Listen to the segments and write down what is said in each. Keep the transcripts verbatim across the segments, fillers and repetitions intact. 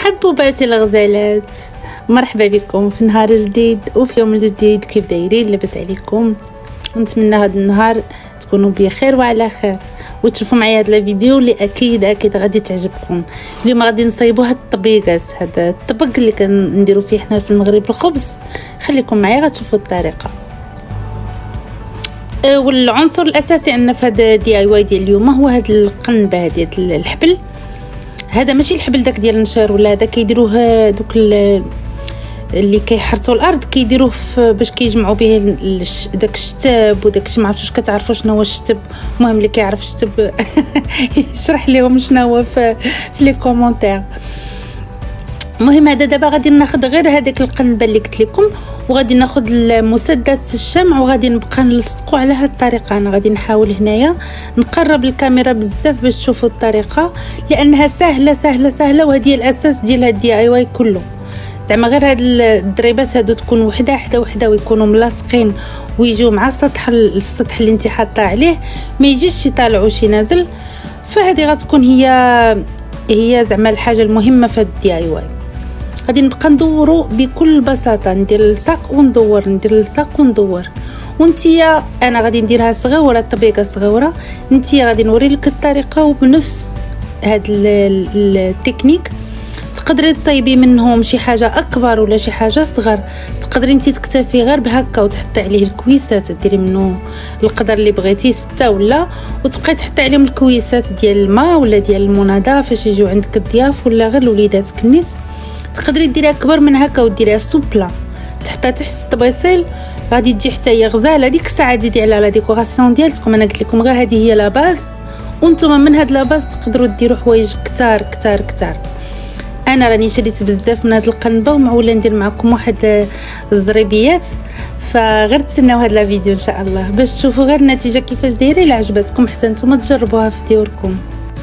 حبوباتي الغزالات، مرحبا بكم في نهار جديد وفي يوم جديد. كيف دايرين؟ لاباس عليكم؟ نتمنى هذا النهار تكونوا بخير وعلى خير وتشوفوا معايا هذا الفيديو اللي اكيد اكيد غادي تعجبكم. اليوم غادي نصايبوا هاد الطبيقات، هذا الطبق اللي كنديروا فيه حنا في المغرب الخبز. خليكم معايا غتشوفوا الطريقه. والعنصر الاساسي عندنا في هذا دي اي واي ديال اليوم هو هاد القنبه ديال الحبل. هذا ماشي الحبل داك ديال النشار ولا هذا كيديروه دوك اللي كيحرثوا الارض، كيديروه باش كيجمعوا به داك الشتاب وداك الشيء. ما عرفتش كتعرفوا شنو هو الشتب. المهم اللي كيعرف الشتب يشرح لهم شنو هو في في لي كومونتير. المهم هذا دابا غادي ناخذ غير هذيك القنبه اللي قلت لكم، وغادي ناخذ المسدس الشمع وغادي نبقى نلصقوا على هذه الطريقه. انا غادي نحاول هنايا نقرب الكاميرا بزاف باش تشوفوا الطريقه، لانها سهله سهله سهله، وهذه الاساس ديال هاد الدي اي واي كله. زعما غير هاد الدريبات هادو تكون وحده وحده وحده ويكونوا ملاصقين ويجيو مع السطح السطح اللي انت حاطه عليه، ما يجيش شي طالع وشي نازل. فهذه غتكون هي هي زعما الحاجه المهمه في هاد الدي اي واي. غادي نبقى ندورو بكل بساطه، ندير الصاق وندور، ندير الصاق وندور. وانتيا انا غادي نديرها صغيره، الطبيقه صغيره. انتيا غادي نوري لك الطريقه وبنفس هاد التكنيك تقدري تصايبي منهم شي حاجه اكبر ولا شي حاجه صغر. تقدري انت تكتفي غير بهكا وتحطي عليه الكويسات، ديري منه القدر اللي بغيتي ستة ولا، وتبقاي تحطي عليهم الكويسات ديال الماء ولا ديال المناضه فاش يجيو عندك الضياف ولا غير الوليدات كنيس. تقدري ديريها اكبر من هكا وديريها سوبلا، تحطها تحت الطبيصيل، غادي تجي حتى هي غزاله. ديك الساعه زيدي على لا ديكوراسيون ديالكم. انا قلت لكم غير هذه هي لا باز، وانتم من هاد لا باز تقدروا ديروا حوايج كتار كتار كتار. انا راني شريت بزاف من هاد القنبه ومعوله ندير معكم واحد الزريبيات، فغير تسناو هاد لا فيديو ان شاء الله باش تشوفوا غير النتيجه كيفاش دايره. الا عجبتكم حتى نتوما تجربوها في ديوركم.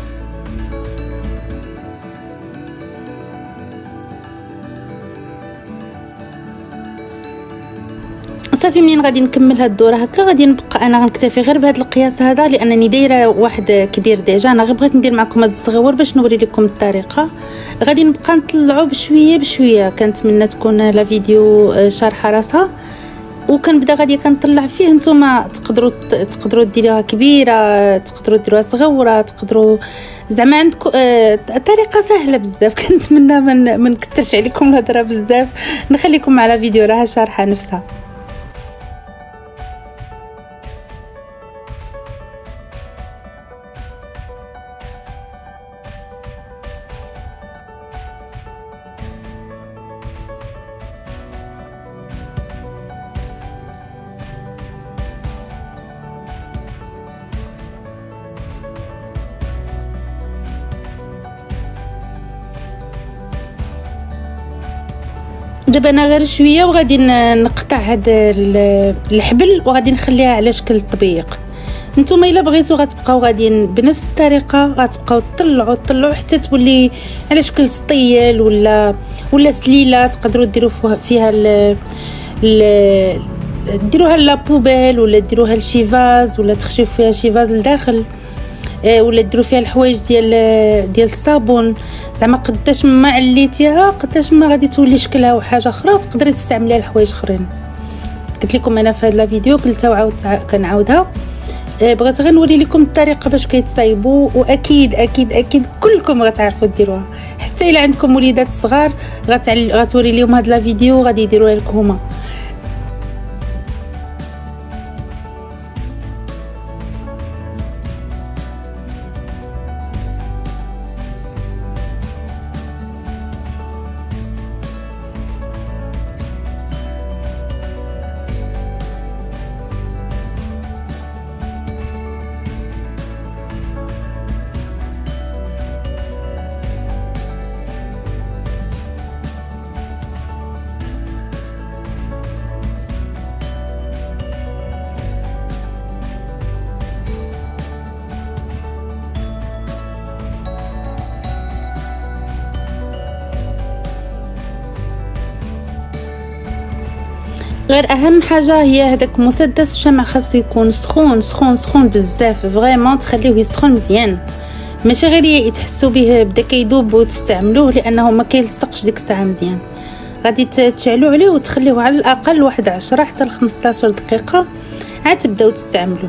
صافي منين غادي نكمل هاد الدوره هكا غادي نبقى انا غنكتفي غير بهذا القياس هذا، لانني دايره واحد كبير ديجا. انا غير بغيت ندير معكم هاد الصغيور باش نوري لكم الطريقه. غادي نبقى نطلعو بشويه بشويه. كنتمنى تكون لا فيديو شارحه راسها، وكنبدا غادي كنطلع فيه. نتوما تقدروا تقدروا ديروها كبيره، تقدروا ديروها صغيره، تقدروا زعما عندكم آه طريقه سهله بزاف. كنتمنى من ما نكثرش عليكم الهضره بزاف، نخليكم مع لا فيديو راها شارحه نفسها. دابا انا غير شويه وغادي نقطع هذا الحبل وغادي نخليها على شكل طبيق. نتوما الا بغيتو غتبقاو غادي بنفس الطريقه غتبقاو تطلعوا تطلعوا حتى تولي على شكل سطيل ولا ولا سليله. تقدروا ديروا فيها ال ال ديروها لا بوبيل ولا ديروها لشي فاز ولا تخشيو فيها شي فاز لداخل، ولا ديروا فيها الحوايج ديال ديال الصابون. زعما قداش ما عليتيها قداش ما غادي تولي شكلها وحاجه اخرى، وتقدري تستعمليها لحوايج اخرين. قلت لكم انا في هذا لا فيديو قلتها وعاودت كنعاودها. بغيت غير نوري لكم الطريقه باش كيتصايبوا، واكيد اكيد اكيد كلكم غتعرفوا ديروها. حتى الا عندكم وليدات صغار غتوري لهم هذا لا فيديو غادي يديروها لكم هما. غير اهم حاجه هي هذاك مسدس الشمع، خاصو يكون سخون سخون سخون بزاف فريمون. تخليوه يسخن مزيان ماشي غير تحسوا به بدا كيذوب وتستعملوه، لانه ما كيلصقش ديك الساعه مزيان. غادي تشعلوا عليه وتخليوه على الاقل واحد عشرة حتى ل خمسطاش دقيقه عاد تبداو تستعملوه.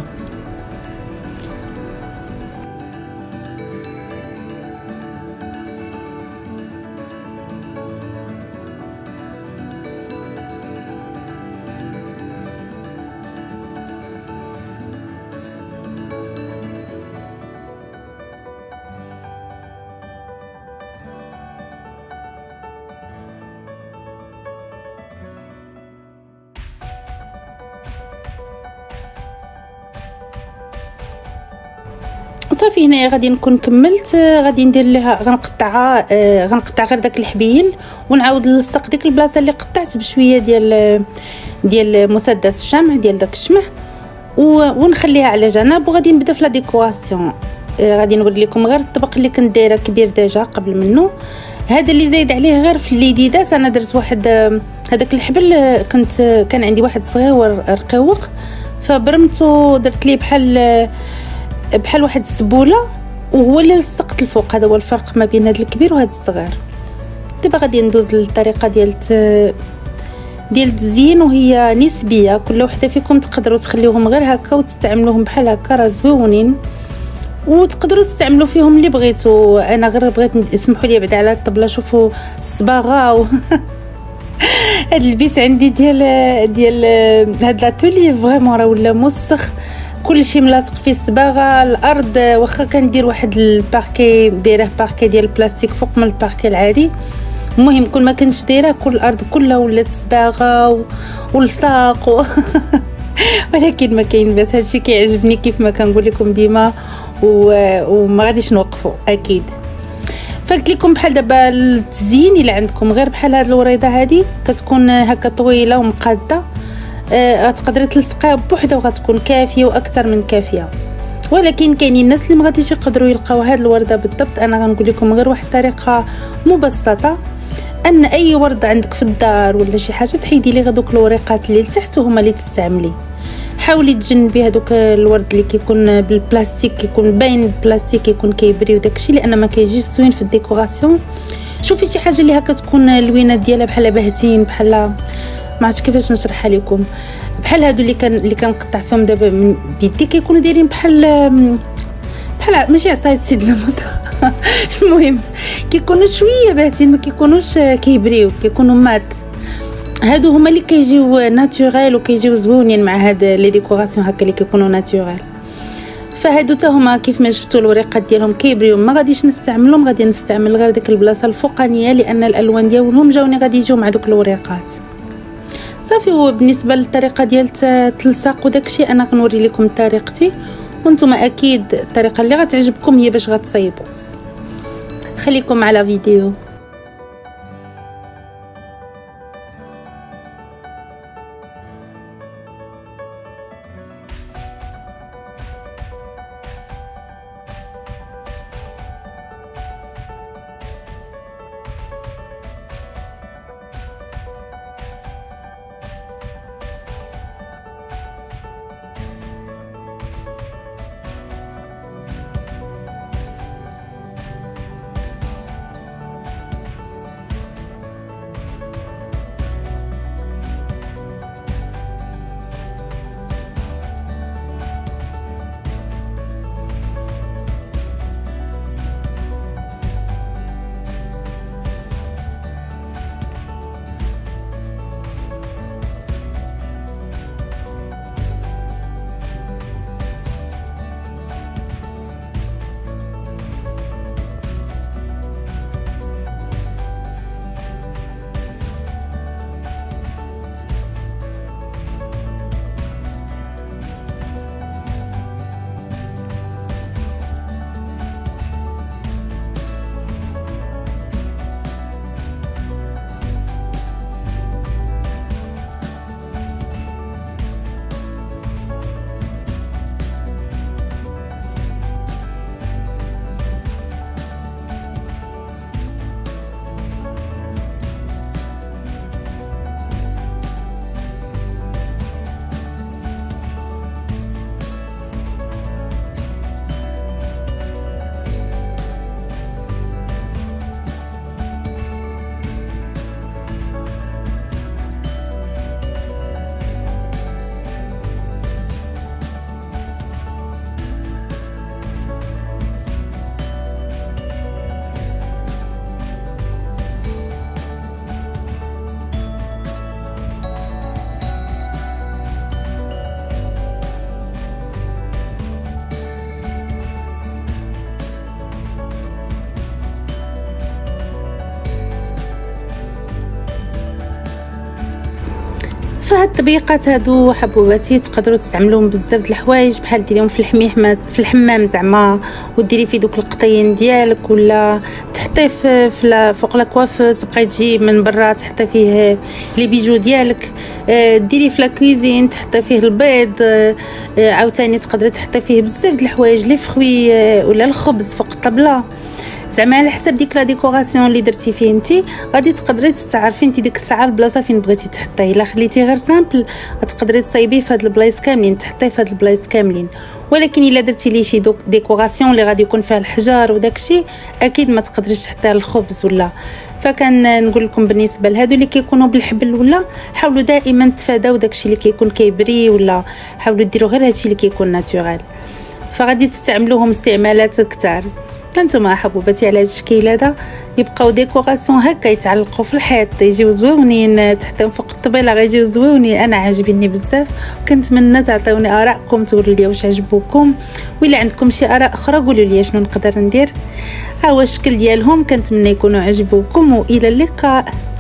صافي هنا غادي نكون كملت. غادي ندير لها غنقطعها آه غنقطع غير داك الحبيل ونعاود نلصق ديك البلاصه اللي قطعت بشويه ديال ديال مسدس الشمع ديال داك الشمع ونخليها على جنب. وغادي نبدا في لا ديكوراسيون. آه غادي نوري لكم غير الطبق اللي كنت دايره كبير ديجا قبل منه. هذا اللي زايد عليه غير في الليديدات. انا درت واحد هذاك الحبل كنت كان عندي واحد صغير رقيق فبرمته درت ليه بحال بحال واحد السبوله وهو اللي لصقت الفوق. هذا هو الفرق ما بين هذا الكبير وهذا الصغير. دابا غادي ندوز للطريقه ديال ديال التزيين وهي نسبيه. كل وحده فيكم تقدروا تخليوهم غير هكا وتستعملوهم بحال هكا راه زويونين وتقدروا تستعملوا فيهم اللي بغيتوا. انا غير بغيت اسمحوا لي بعدا على الطبله. شوفوا الصباغه و... هاد البيت عندي ديال ديال هاد لاتولي فريمون راه ولا موسخ كل شيء ملاصق فيه الصباغه. الارض واخا كندير واحد الباركي دايره باركي ديال البلاستيك فوق من الباركي العادي. المهم كل ما كنتش دايره كل الارض كلها ولات صباغه والصاق و... ولكن ما كاين باس. هادشي كيعجبني كيف ما كنقول لكم ديما و... وما غاديش نوقفوا اكيد. فقلت لكم بحال دابا التزيين الا عندكم غير بحال هاد الوريضه هذه كتكون هكا طويله ومقاده غتقدري تلصقيها بوحده وغتكون كافيه واكثر من كافيه. ولكن كاينين الناس اللي ما غاديش يقدروا يلقاو هاد الورده بالضبط. انا غنقول لكم غير واحد الطريقه مبسطه ان اي ورده عندك في الدار ولا شي حاجه تحيدي لي غير دوك الوريقات اللي لتحت وهما اللي تستعملي. حاولي تجنبي هذوك الورد اللي كيكون بالبلاستيك كيكون باين البلاستيك كيكون كيبري وداكشي لان ما كيجيش زوين في الديكوراسيون. شوفي شي حاجه اللي هكا تكون الوينات ديالها بحال بهتين بحال ما عرفتش كيفاش نشرحها لكم. بحال هادو اللي كان اللي كنقطع فيهم دابا من بيدي كيكونوا دايرين بحال بحال ماشي عصايه سيدنا موسى المهم كيكونوا شويه باهتين ما كيكونوش كيبريو كيكونوا مات. هادو هما اللي كيجيو ناتوريل وكيجيو زوينين مع هاد لي ديكوراسيون هكا اللي كيكونوا ناتوريل. فهادو حتى هما كيف ما شفتوا الوريقات ديالهم كيبريو ما غاديش نستعملهم. غادي نستعمل غير ديك البلاصه الفوقانيه لان الالوان ديالهم جاوني غادي يجيو مع دوك الوريقات. صافي. وبالنسبه للطريقه ديال التلصاق وداكشي انا غنوري لكم طريقتي وانتم اكيد الطريقه اللي غتعجبكم هي باش غتصايبوا. خليكم على فيديو. فهاد الطبيقات هادو حبوباتي تقدروا تستعملوهم بزاف د الحوايج، بحال ديريهم في الحميم في الحمام زعما، وديري فيه دوك القطيين ديالك، ولا تحطيه في فوق لاكوافوس بقاي تجي من برا تحطي فيه لي بيجو ديالك، ديري في لاكويزين تحطي فيه البيض، عاوتاني تقدري تحطي فيه بزاف د الحوايج لي فخوي ولا الخبز فوق الطبله، زعما على حسب ديك لا ديكوراسيون اللي درتي فيه نتي غادي تقدري تستعرفي نتي ديك الساعه البلاصه فين بغيتي تحطيه. الا خليتي غير سامبل تقدري تصايبيه في هاد البلايص كاملين، تحطيه في هاد البلايص كاملين، ولكن الا درتي ليه شي دوك ديكوراسيون اللي غادي يكون فيها الحجار وداكشي اكيد ما تقدريش تحطيها الخبز ولا. فكان نقول لكم بالنسبه لهادو اللي كيكونوا بالحبل ولا حاولوا دائما تفاداو داكشي اللي كيكون كيبري، ولا حاولوا ديروا غير هادشي اللي كيكون ناتورال، فغادي تستعملوهم استعمالات كتار. هانتوما حبوباتي على هاد الشكل هذا يبقاو ديكوراسيون هكا يتعلقوا في الحيط يجيو زويونين، تحطيهم فوق الطبيله غيجيو زويونين. انا عاجبيني بزاف، وكنتمنى تعطيوني ارائكم تقولوا لي واش عجبوكم، ولا عندكم شي اراء اخرى قولوا لي شنو نقدر ندير. ها هو الشكل ديالهم، كنتمنى يكونوا عجبوكم، والى اللقاء.